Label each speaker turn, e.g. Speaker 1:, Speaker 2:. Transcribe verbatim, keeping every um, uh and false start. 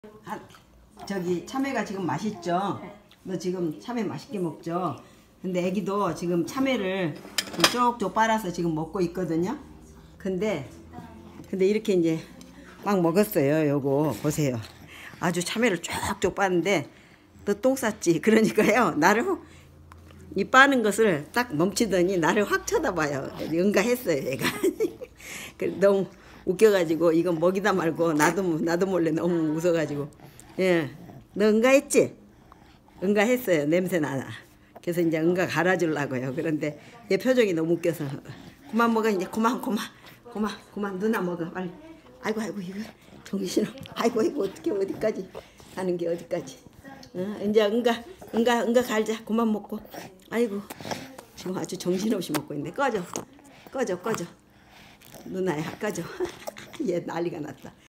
Speaker 1: 아, 저기 참외가 지금 맛있죠? 너 지금 참외 맛있게 먹죠? 근데 애기도 지금 참외를 쪽쪽 빨아서 지금 먹고 있거든요. 근데 근데 이렇게 이제 막 먹었어요. 요거 보세요. 아주 참외를 쪽쪽 빠는데 너 똥 쌌지? 그러니까요. 나를 이 빠는 것을 딱 멈추더니 나를 확 쳐다봐요. 응가했어요, 얘가. 너무 웃겨가지고 이건 먹이다 말고 나도 나도 몰래 너무 웃어가지고 예, 너 응가했지? 응가했어요. 냄새 나나. 그래서 이제 응가 갈아주려고요. 그런데 얘 표정이 너무 웃겨서 그만 먹어 이제 그만 그만 그만 그만 누나 먹어 빨리. 아이고 아이고 이거 정신을 아이고 이거 어떻게 어디까지 가는 게 어디까지? 어, 이제 응가 응가 응가 갈자 그만 먹고. 아이고 지금 아주 정신없이 먹고 있네. 꺼져 꺼져 꺼져 누나야 꺼져. 얘 난리가 났다.